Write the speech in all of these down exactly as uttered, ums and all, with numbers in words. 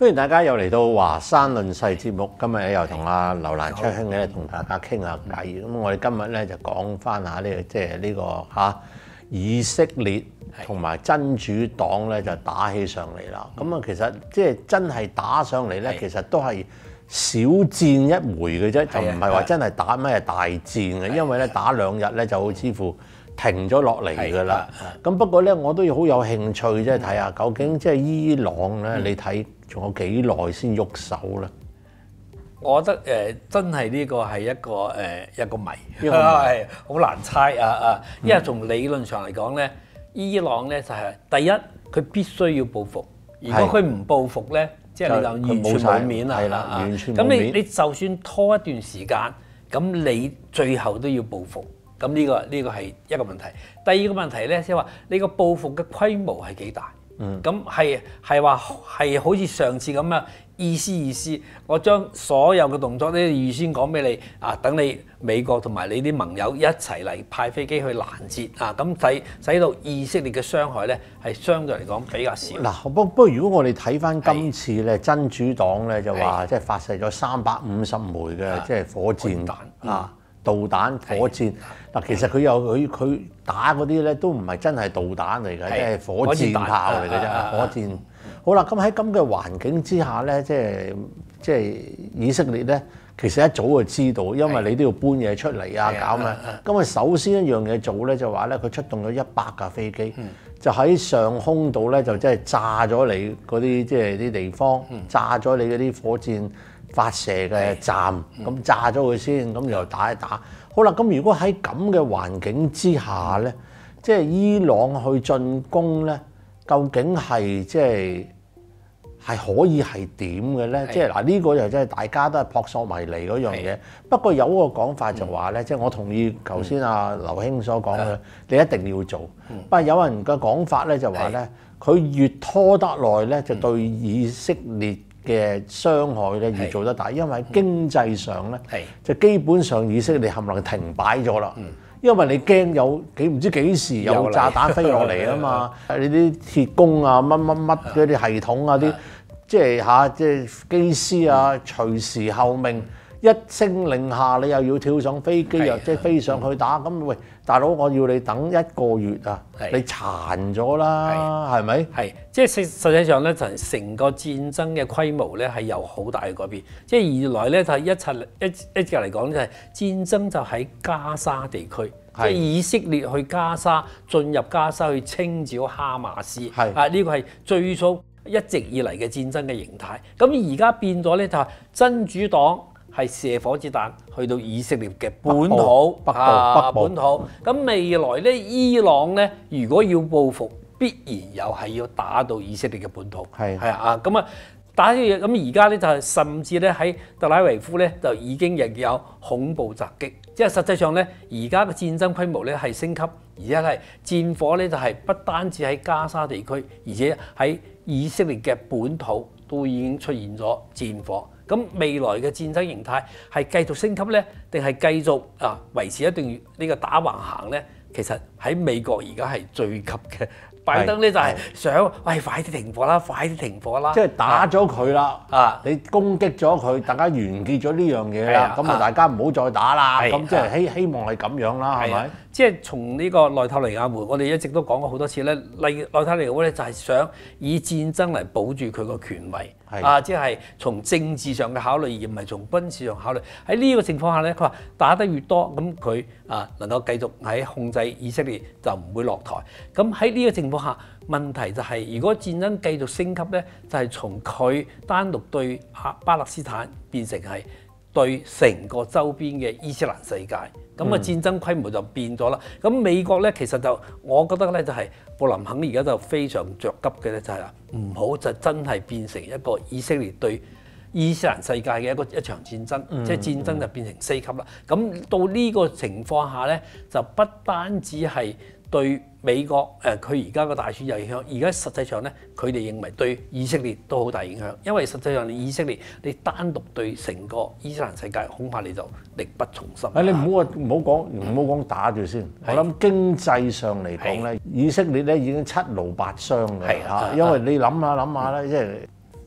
歡迎大家又嚟到華山論世節目，今日又同阿劉瀾昌兄咧同大家傾下偈。咁我哋今日咧就講翻下呢個即係呢個嚇以色列同埋真主黨咧就打起上嚟啦。咁啊其實即係真係打上嚟咧，其實都係小戰一回嘅啫，就唔係話真係打咩大戰嘅。因為咧打兩日咧就好似乎停咗落嚟㗎啦。咁不過咧，我都要好有興趣即係睇下究竟即係伊朗咧，你睇仲有幾耐先喐手咧？ 我覺得誒、呃、真係呢個係一個誒、呃、一個謎， 係好難猜啊啊！因為從理論上嚟講咧，伊朗咧就係、是、第一，佢必須要報復。如果佢唔報復咧，即係你就完全冇面啦。 係啦，完全冇面。 咁你你就算拖一段時間，咁你最後都要報復。咁呢、這個呢、這個係一個問題。第二個問題咧，即係話你個報復嘅規模係幾大？嗯，咁係係話係好似上次咁啊，意思意思，我將所有嘅動作咧預先講俾你啊，等你美國同埋你啲盟友一齊嚟派飛機去攔截啊，咁使使到以色列嘅傷害咧係相對嚟講比較少。 嗱，不不過如果我哋睇翻今次咧，真主黨咧就話即係發射咗三百五十枚嘅即係火箭彈啊。導彈、火箭嗱，其實佢有佢佢打嗰啲咧，都唔係真係導彈嚟嘅，即係火箭炮嚟嘅啫。火箭好啦，咁喺咁嘅環境之下咧，即係即係以色列咧，其實一早就知道，因為你都要搬嘢出嚟啊，搞咩？咁啊，首先一樣嘢做咧，就話咧，佢出動咗一百架飛機，就喺上空度咧，就即係炸咗你嗰啲即係啲地方，炸咗你嗰啲火箭發射嘅站，咁炸咗佢先，咁又打一打。好啦，咁如果喺咁嘅環境之下咧，即係伊朗去進攻咧，究竟係即係係可以係點嘅咧？即係嗱，呢個又真係大家都係撲朔迷離嗰樣嘢。不過有個講法就話咧，即係我同意頭先阿劉兄所講嘅，你一定要做。不過有人嘅講法咧就話咧，佢越拖得耐咧，就對以色列嘅傷害咧越做得大，因為喺經濟上咧，就基本上以色列冚唪唥停擺咗啦。因為你驚有幾唔知幾時有炸彈飛落嚟啊嘛，你啲鐵工啊、乜乜乜嗰啲系統啊、啲即係嚇即係機師啊，隨時候命，一聲令下你又要跳上飛機，又即係飛上去打。咁喂，大佬，我要你等一個月啊，你殘咗啦，係咪？係， 即係實實際上咧，就係成個戰爭嘅規模咧係有好大嘅改變。即係二來咧就係一切一一直嚟講就係戰爭就喺加沙地區，即係以色列去加沙進入加沙去清剿哈馬斯，啊呢個係最初一直以嚟嘅戰爭嘅形態。咁而家變咗咧就係真主黨係射火子彈去到以色列嘅本土北部啊北部本土。咁未來咧，伊朗咧如果要報復，必然又係要打到以色列嘅本土。係係啊，咁啊打啲嘢。咁而家咧就係甚至咧喺特拉維夫咧就已經亦有恐怖襲擊。即係實際上咧，而家嘅戰爭規模咧係升級，而且係戰火咧就係不單止喺加沙地區，而且喺以色列嘅本土都已經出現咗戰火。咁未來嘅戰爭形態係繼續升級咧，定係繼續啊維持一段呢個打橫行咧？其實喺美國而家係最急嘅。拜登咧就係想，喂，快啲停火啦，快啲停火啦！ 即係打咗佢啦，啊！你攻擊咗佢，大家完結咗呢樣嘢啦，咁啊大家唔好再打啦。咁即係希希望係咁樣啦，係咪？ 即係從呢個內塔尼亞胡，我哋一直都講過好多次咧。例如內塔尼亞胡咧就係想以戰爭嚟保住佢個權位，啊，即係從政治上嘅考慮，而唔係從軍事上考慮。喺呢個情況下咧，佢話打得越多，咁佢啊能夠繼續喺控制以色列，就唔會落台。咁喺呢個情況下，問題就係、是、如果戰爭繼續升級咧，就係、是、從佢單獨對巴勒斯坦變成係對成個周邊嘅伊斯蘭世界，咁啊戰爭規模就變咗啦。咁美國咧其實就我覺得咧就係布林肯而家就非常着急嘅咧，就係唔好就真係變成一個以色列對伊斯蘭世界嘅一個一場戰爭，嗯、即係戰爭就變成四級啦。咁到呢個情況下咧，就不單止係對美國誒佢而家個大選有影響，而家實際上咧，佢哋認為對以色列都好大影響，因為實際上你以色列你單獨對成個伊斯蘭世界，恐怕你就力不從心。 誒，你唔好話唔好講唔好講打住先。我諗經濟上嚟講咧，以色列咧已經七勞八傷嘅嚇，因為你諗下諗下咧，即係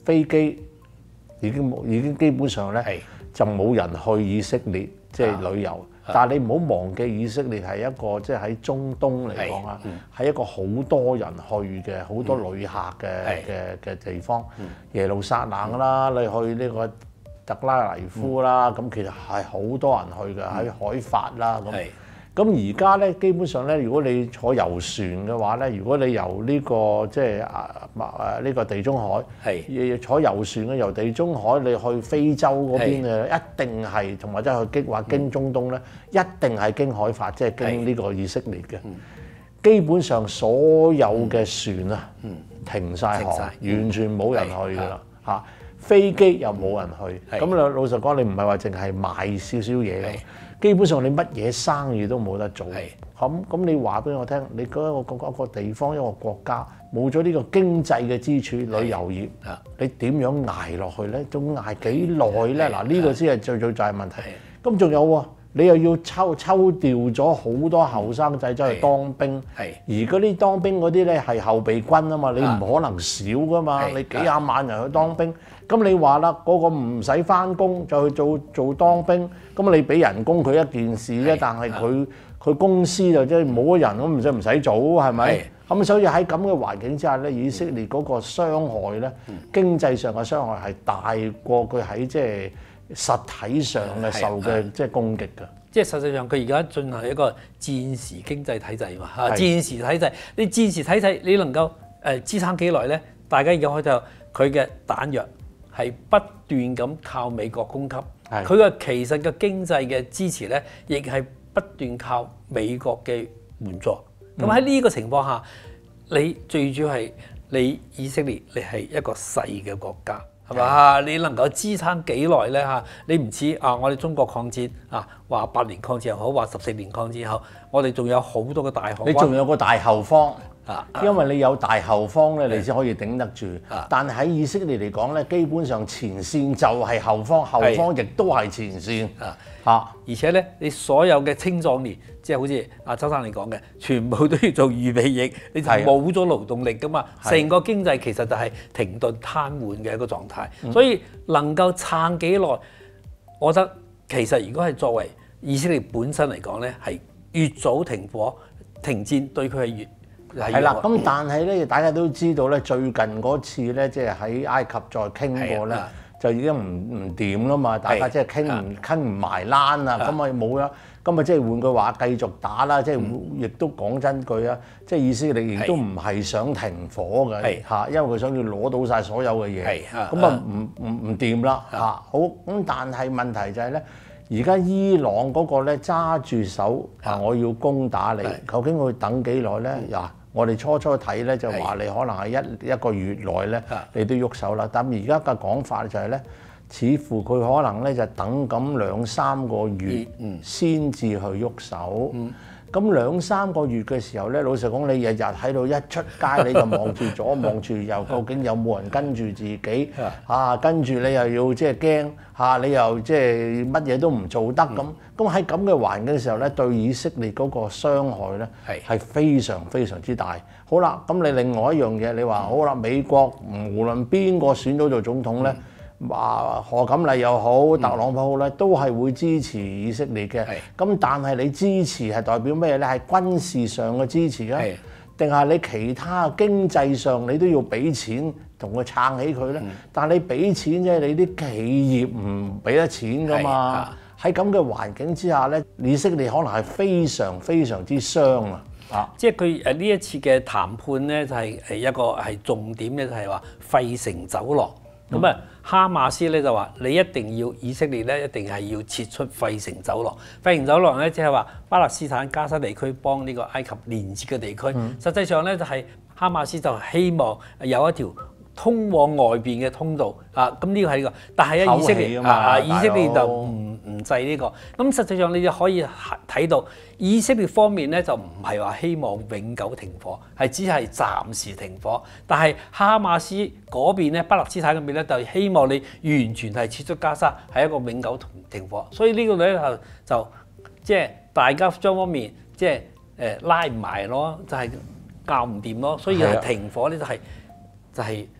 飛機已經冇已經基本上咧就冇人去以色列即係旅遊。但係你唔好忘記，以色列係一個即係喺中東嚟講啊，係一個好多人去嘅、好多旅客嘅嘅嘅地方。耶路撒冷啦，你去呢個特拉尼夫啦，咁其實係好多人去嘅，喺海法啦咁。咁而家咧，基本上咧，如果你坐遊船嘅話咧，如果你由呢個即係啊啊呢個地中海，係坐遊船嘅由地中海你去非洲嗰邊嘅，一定係同埋即係去經或經中東咧，一定係經海法，即係經呢個以色列嘅。基本上所有嘅船啊，停晒航，完全冇人去㗎啦嚇。飛機又冇人去，咁老老實講，你唔係話淨係賣少少嘢嘅。基本上你乜嘢生意都冇得做，咁咁你話俾我聽，你嗰個個個地方一個國家冇咗呢個經濟嘅支柱旅遊業，你點樣捱落去咧？仲捱幾耐咧？嗱，呢個先係最最大問題。咁仲有喎，你又要抽抽調咗好多後生仔走去當兵，而嗰啲當兵嗰啲咧係後備軍啊嘛，你唔可能少噶嘛，你幾廿萬人去當兵。咁你話啦，嗰個唔使翻工就去做做當兵，咁你俾人工佢一件事啫，但係佢佢公司就即係冇咗人，咁唔使唔使做係咪？咁所以喺咁嘅環境之下咧，以色列嗰個傷害咧，經濟上嘅傷害係大過佢喺即係實體上嘅受嘅即係攻擊㗎。 即係實際上佢而家進行一個戰時經濟體制嘛嚇，戰時體制，你戰時體制你能夠誒支撐幾耐咧？大家而家開就佢嘅彈藥係不斷咁靠美國供給，佢嘅其實嘅經濟嘅支持咧，亦係不斷靠美國嘅援助。咁喺呢個情況下，你最主要係你以色列，你係一個細嘅國家，係嘛？你能夠支撐幾耐咧嚇？你唔似啊，我哋中國抗戰啊，話八年抗戰又好，話十四年抗戰又好，我哋仲有好多個大後方， 你仲有個大後方。啊，因為你有大後方咧，你先可以頂得住。但係喺以色列嚟講咧，基本上前線就係後方，後方亦都係前線。啊，嚇！ 而且咧，你所有嘅青壯年，即係好似阿周生你講嘅，全部都要做預備役，你就冇咗勞動力噶嘛。成個經濟其實就係停頓癱瘓嘅一個狀態。嗯、所以能夠撐幾耐，我覺得其實如果係作為以色列本身嚟講咧，係越早停火停戰，對佢係越係啦，咁但係咧，大家都知道咧，最近嗰次咧，即係喺埃及再傾過咧，就已經唔唔掂啦嘛，大家即係傾唔傾唔埋欄啊，咁咪冇啦，咁咪即係換句話繼續打啦，即係亦都講真句啊，即係以色列亦都唔係想停火嘅嚇，因為佢想要攞到晒所有嘅嘢，咁啊唔唔唔掂啦嚇，好咁，但係問題就係咧。而家伊朗嗰個咧揸住手啊，我要攻打你，究竟會等幾耐咧？嗱，我哋初初睇咧就話你可能係一一個月內咧，你都喐手啦。但而家嘅講法就係咧，似乎佢可能咧就等咁兩三個月先至去喐手。咁兩三個月嘅時候咧，老實講，你日日喺度一出街你就望住左望住右，究竟有冇人跟住自己啊？跟住你又要即係驚嚇，你又即係乜嘢都唔做得咁。咁喺咁嘅環境嘅時候咧，對以色列嗰個傷害咧係非常非常之大。好啦，咁你另外一樣嘢，你話好啦，美國無論邊個選到做總統咧。話何錦麗又好，特朗普好咧，都係會支持以色列嘅。咁但係你支持係代表咩咧？係軍事上嘅支持啊，定係你其他經濟上你都要俾錢同佢撐起佢咧？嗯、但係你俾錢啫，你啲企業唔俾得錢噶嘛。喺咁嘅環境之下咧，以色列可能係非常非常之傷啊！啊， 即係佢誒呢一次嘅談判咧，就係誒一個係重點嘅，就係話費城走廊。咁啊，哈馬斯咧就話：你一定要以色列咧，一定係要撤出費城走廊。費城走廊咧，即係話巴勒斯坦加沙地區幫呢個埃及連接嘅地區。嗯、實際上咧，就係哈馬斯就希望有一條通往外邊嘅通道啊。咁呢個係呢個，但係咧以色列啊，以色列就唔唔制呢個。咁實際上你就可以睇到以色列方面咧就唔係話希望永久停火，係只係暫時停火。但係哈馬斯嗰邊咧，巴勒斯坦嗰邊咧就希望你完全係撤出加沙，係一個永久停火。所以呢個咧就就即係大家雙方面即係誒拉唔埋咯，就係搞唔掂咯。所以係停火咧就係就係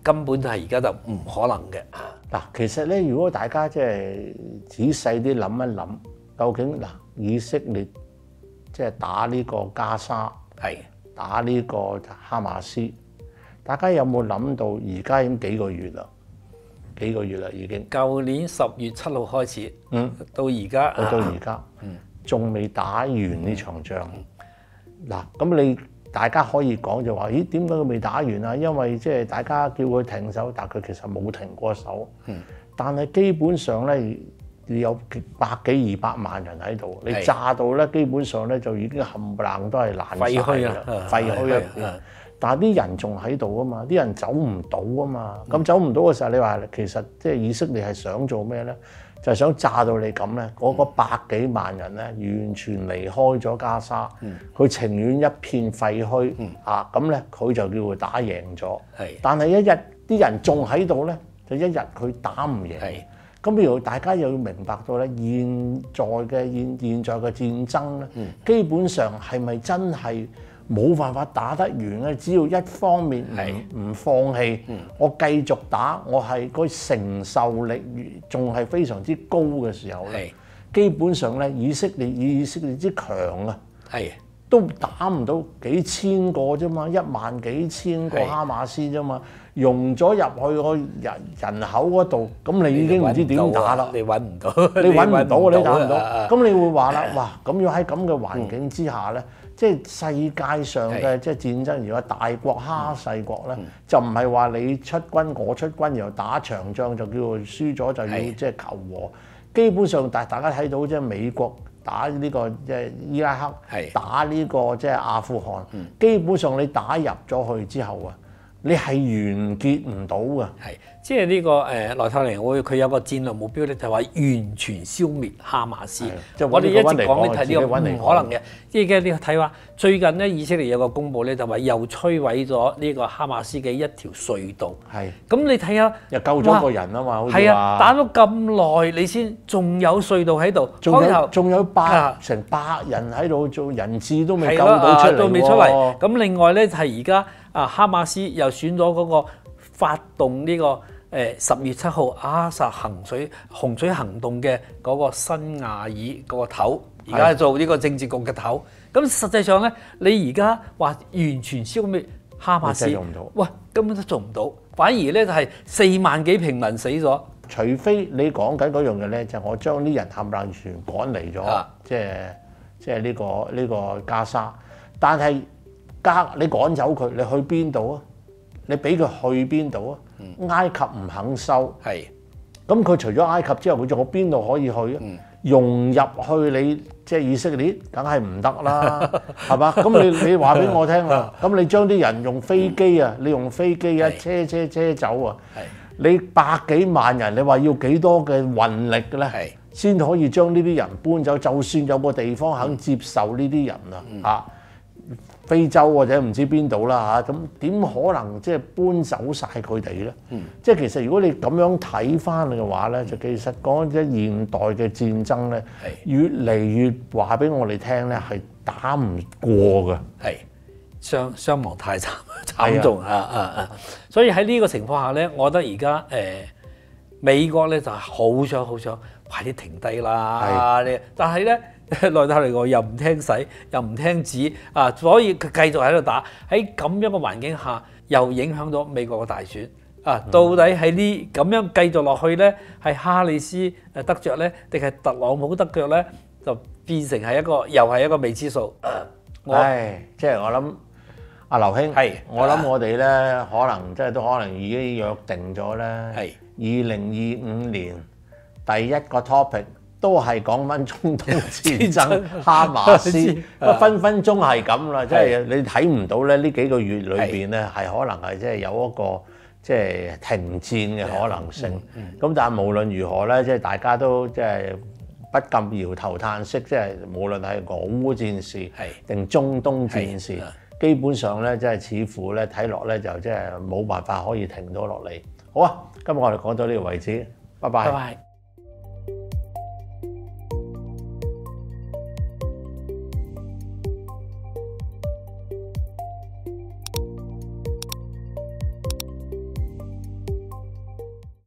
根本就係而家就唔可能嘅。 嗱，其實咧，如果大家即係仔細啲諗一諗，究竟嗱以色列即係打呢個加沙， 係打呢個哈馬斯，大家有冇諗到而家已經幾個月啦？幾個月啦已經。 舊年十月七號開始，嗯，到而家， 到而家，嗯，仲未打完呢場仗。嗱、嗯，咁你大家可以講就話，咦？點解佢未打完啊？因為即係大家叫佢停手，但佢其實冇停過手。嗯。但係基本上咧，有百幾二百萬人喺度，你炸到咧，基本上咧就已經冚唪唥都係爛晒㗎啦，廢墟一片。但係啲人仲喺度啊嘛，啲人走唔到啊嘛。咁、嗯、走唔到嘅時候，你話其實即係以色列係想做咩咧？就係、是、想炸到你咁咧，嗰、那個百幾萬人咧，完全離開咗加沙，佢、嗯、情願一片廢墟、嗯、啊！咁咧，佢就叫佢打贏咗。但係一日啲人仲喺度咧，就一日佢打唔贏。咁譬如大家又要明白到咧，現在嘅現現在嘅戰爭咧、嗯，基本上係咪真係冇辦法打得完咧？只要一方面唔唔放棄，嗯、我繼續打，我係個承受力仲係非常之高嘅時候咧，基本上咧，以色列以色列之強啊，都打唔到幾千個啫嘛，一萬幾千個哈馬斯啫嘛，融咗入去個人人口嗰度，咁你已經唔知點打啦。 你揾唔到， 你揾唔到，你打唔到。咁你會話啦，哇！咁要喺咁嘅環境之下咧，即係世界上嘅即係戰爭，如果大國蝦細國咧，就唔係話你出軍我出軍，然後打場仗就叫做輸咗就要即係求和。基本上大大家睇到即係美國打呢個即係伊拉克，打呢個即係阿富汗，基本上你打入咗去之後啊，你係完結唔到㗎。係， 即係呢個誒內塔尼亞胡佢有個戰略目標咧，就係話完全消滅哈馬斯。 就我哋一直講你睇呢個唔可能嘅。即係呢個睇話，最近咧以色列有個公佈咧，就話又摧毀咗呢個哈馬斯嘅一條隧道。係。咁你睇下， 又救咗個人啊嘛，好似話。 係啊，打咗咁耐，你先仲有隧道喺度。 仲有仲有百成百人喺度做人質都未救到出嚟喎。 都未出嚟。咁另外咧係而家啊哈馬斯又選咗嗰個發動呢個。誒十月七號阿薩洪水洪水行動嘅嗰個辛亞爾嗰個頭，而家做呢個政治局嘅頭。咁實際上咧，你而家話完全消滅哈馬斯，喂，根本都做唔到，反而咧就係四萬幾平民死咗。 除非你講緊嗰樣嘢咧，就係、我將啲人冚唪唥全趕離咗，即係即係呢個呢、呢個加沙。但係加你趕走佢，你去邊度啊？你俾佢去邊度啊？埃及唔肯收，係咁佢除咗埃及之後，佢仲有邊度可以去啊？嗯、融入去你即係以色列，梗係唔得啦，係嘛？咁你你話俾我聽啊，咁你將啲人用飛機啊，你用飛機啊車車車走啊，你百幾萬人，你話要幾多嘅運力咧，先可以將呢啲人搬走？就算有個地方肯接受呢啲人啊，嚇、嗯。非洲或者唔知邊度啦嚇，咁點可能即係搬走晒佢哋咧？嗯、即係其實如果你咁樣睇翻嘅話咧，就其實講即係現代嘅戰爭咧，越嚟越話俾我哋聽咧係打唔過㗎，係傷傷亡太慘慘重啊啊啊！所以喺呢個情況下咧，我覺得而家誒美國咧就係好想好想快啲停低啦，但係咧。內塔尼亞胡又唔聽使，又唔聽旨啊，所以佢繼續喺度打。喺咁樣嘅環境下，又影響咗美國嘅大選啊！到底喺呢咁樣繼續落去咧，係哈里斯誒得着咧，定係特朗普得着咧？就變成係一個又係一個未知數。 唉，即係我諗阿劉兄，係我諗我哋咧，可能即係都可能已經約定咗咧，係二零二五年第一個 topic。都係講翻中東戰爭，哈馬斯，分分鐘係咁啦，即係你睇唔到咧呢幾個月裏邊咧，係可能係即係有一個即係停戰嘅可能性。咁、嗯嗯、但係無論如何咧，即係大家都即係不禁搖頭嘆息，即係無論係俄烏戰事定中東戰事，基本上咧即係似乎咧睇落咧就即係冇辦法可以停到落嚟。好啊，今日我哋講到呢個為止，拜拜。拜拜。